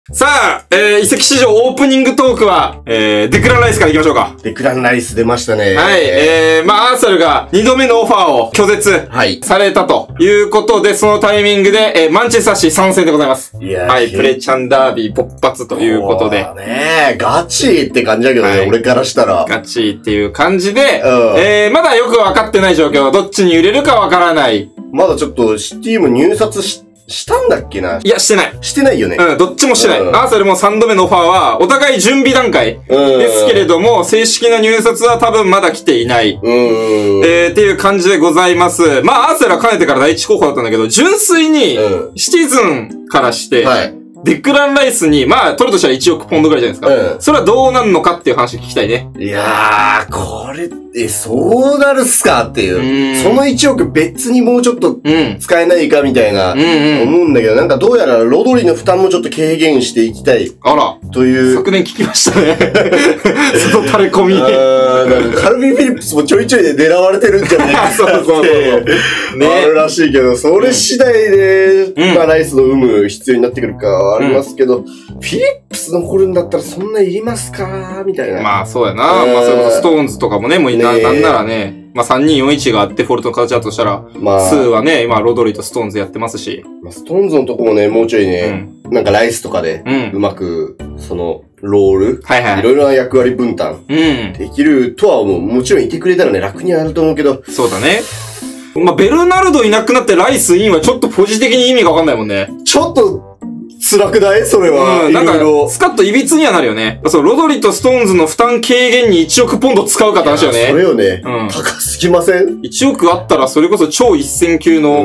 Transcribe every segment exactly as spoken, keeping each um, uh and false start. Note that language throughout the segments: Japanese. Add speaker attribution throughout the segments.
Speaker 1: さあ、えー、移籍市場オープニングトークは、えー、デクランライスから行きましょうか。
Speaker 2: デクランライス出ましたね。
Speaker 1: はい、えー、まあ、アーサルがにどめのオファーを拒絶されたということで、そのタイミングで、えー、マンチェスターシー参戦でございます。
Speaker 2: いやー、
Speaker 1: はい、プレチャンダービー勃発ということで。
Speaker 2: ねえ、ガチって感じだけどね、はい、俺からしたら。
Speaker 1: ガチっていう感じで、
Speaker 2: うん、
Speaker 1: えー、まだよくわかってない状況、どっちに揺れるかわからない。
Speaker 2: まだちょっとシティも入札し、したんだっけな。
Speaker 1: いや、してない。
Speaker 2: してないよね。
Speaker 1: うん、どっちもしてない。うん、アーサルもさんどめのオファーは、お互い準備段階ですけれども、正式な入札は多分まだ来ていない。
Speaker 2: うん。
Speaker 1: えー、っていう感じでございます。まあ、アーサルはかねてから第一候補だったんだけど、純粋に、シティズンからして、はい、デクランライスに、まあ、取るとしたらいちおくポンドぐらいじゃないですか。うん、それはどうなんのかっていう話聞きたいね。
Speaker 2: いやー、これ、え、そうなるっすかっていう。そのいちおく別にもうちょっと使えないかみたいな、思うんだけど、なんかどうやらロドリの負担もちょっと軽減していきたい。
Speaker 1: あら。
Speaker 2: という。
Speaker 1: 昨年聞きましたね。その垂れ込み。
Speaker 2: あなんかカルビン・フィリップスもちょいちょいで狙われてるんじゃないか
Speaker 1: そうそうそう。
Speaker 2: ね。あるらしいけど、それ次第で、うん、まあライスの有無必要になってくるかはありますけど、うん、フィリップス残るんだったらそんないりますかみたいな。
Speaker 1: まあそうやな。まあそれこそストーンズとかもね、もうな、なんならね、まあさんにーよんいちがあってフォルトの形だとしたら、まあ、スーはね、今ロドリとストーンズやってますし。
Speaker 2: まあ、ストーンズのとこもね、もうちょいね、うん、なんかライスとかで、うまく、その、ロール、はいはい。いろいろな役割分担、うん。できるとは思う。もちろんいてくれたらね、楽にはなると思うけど。
Speaker 1: そうだね。まあ、ベルナルドいなくなってライスインはちょっとポジ的に意味がわかんないもんね。
Speaker 2: ちょっと、辛くないそれは。
Speaker 1: うん、なんか、スカッと歪にはなるよね。そう、ロドリとストーンズの負担軽減にいちおくポンド使うかって話よね。
Speaker 2: それよね。うん。高すぎません ?
Speaker 1: いち 億あったら、それこそ超一線級の、うん、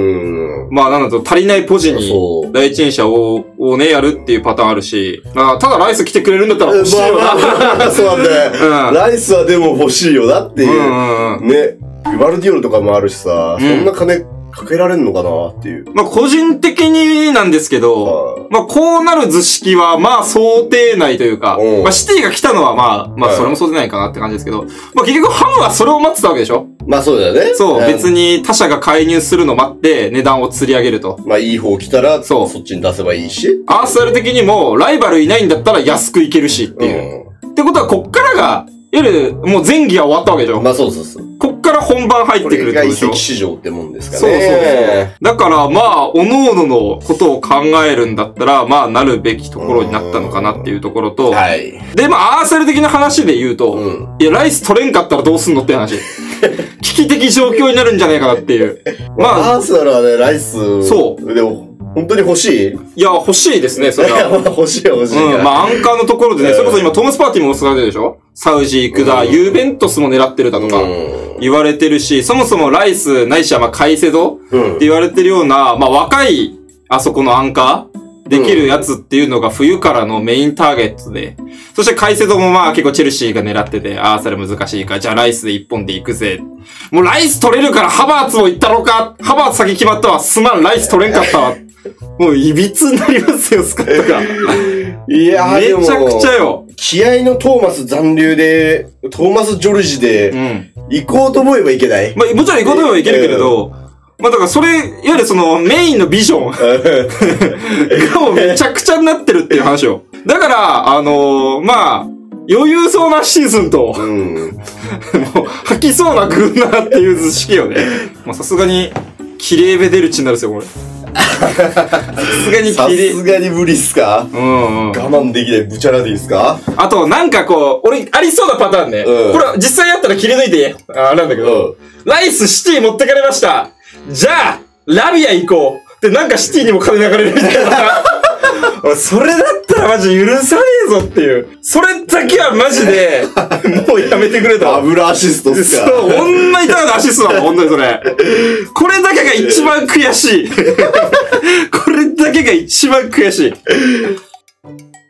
Speaker 1: まあなんだと足りないポジに、第一人者を、をね、やるっていうパターンあるし、まあ、ただライス来てくれるんだったら欲しいよな。
Speaker 2: まあ、そうなんだよ、うん。ライスはでも欲しいよなっていう。うんうん、ね。グバルディオルとかもあるしさ、うん、そんな金、かけられんのかなっていう。
Speaker 1: まあ、個人的になんですけど、まあ、こうなる図式は、まあ、想定内というか、まあ、シティが来たのは、まあ、まあ、それも想定内かなって感じですけど、まあ、結局、ハムはそれを待ってたわけでしょ？
Speaker 2: まあ、そうだよね。
Speaker 1: そう、別に他社が介入するのを待って、値段を釣り上げると。
Speaker 2: まあ、いい方来たら、そう。そっちに出せばいいし。
Speaker 1: アーサル的にも、ライバルいないんだったら安くいけるしっていう。うん、ってことは、こっからが、いわゆる、もう前期は終わったわけでしょ？
Speaker 2: まあ、そうそうそう。
Speaker 1: こっから本番入ってくるってことでしょ。
Speaker 2: これが移籍市場ってもんですかね。
Speaker 1: そうそうそう。だからまあ、各々のことを考えるんだったら、まあ、なるべきところになったのかなっていうところと、はい。で、まあ、アーサル的な話で言うと、うん、いや、ライス取れんかったらどうすんのって話。危機的状況になるんじゃないかなっていう。
Speaker 2: まあ、アーサルはね、ライス、そう。でも、本当に欲しい？
Speaker 1: いや、欲しいですね、それは。
Speaker 2: 欲しい欲しい。
Speaker 1: うん、まあ、アンカーのところでね、それこそ今トーマスパーティーも使われてるでしょ？サウジ行くだ、ユーベントスも狙ってるだとか、言われてるし、そもそもライス、ないしはまあ、カイセドって言われてるような、まあ、若い、あそこのアンカーできるやつっていうのが冬からのメインターゲットで、そしてカイセドもまあ結構チェルシーが狙ってて、ああ、それ難しいか、じゃあライスで一本で行くぜ。もうライス取れるからハバーツも行ったろか。ハバーツ先決まったわ。すまん、ライス取れんかったわ。もう、いびつになりますよ、スカットが。
Speaker 2: いやー、
Speaker 1: めちゃくちゃよ。
Speaker 2: 気合のトーマス残留で、トーマス・ジョルジで、うん、行こうと思えばいけない。
Speaker 1: まあ、もちろん行こうと思えばいけるけれど、まあ、だからそれ、いわゆるその、メインのビジョンがもうめちゃくちゃになってるっていう話よ。だから、あのー、まあ、余裕そうなシーズンと、うん、もう、吐きそうな軍なっていう図式よね。まあ、さすがに、キレーベデルチになるんですよ、これ。さすがに
Speaker 2: さすがに無理っすか？
Speaker 1: うん、うん。
Speaker 2: 我慢できないブチャラでいいっすか？
Speaker 1: あと、なんかこう、俺、ありそうなパターンね。うん、これ、実際やったら切り抜いて、あれなんだけど、うん、ライスシティ持ってかれました。じゃあ、ラビア行こう。で、なんかシティにも金流れるみたいな。それだったらマジ許さねえぞっていう。それだけはマジで、もうやめてくれと。
Speaker 2: ダブルアシストっすか？
Speaker 1: そう、ほんまにただのアシストだもん、ほんとにそれ。これだけが一番悔しい。これだけが一番悔しい。